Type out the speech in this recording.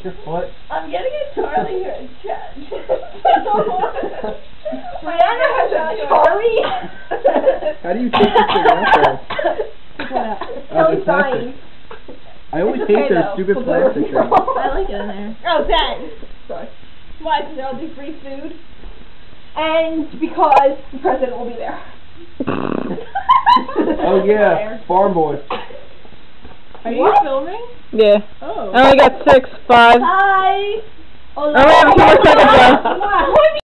your foot? I'm getting a Charlie here. Brianna has a Charlie. How do you take this thing out there? Kelly's dying. I always hate those stupid plastic things. I like it in there. Oh, thanks. Sorry. Why? Because there'll be free food. And because the president will be there. Oh yeah, Farm Boy. Are you filming? Yeah. Oh. I only got 6, 5. Hi. Oh, I only have 2 more seconds left.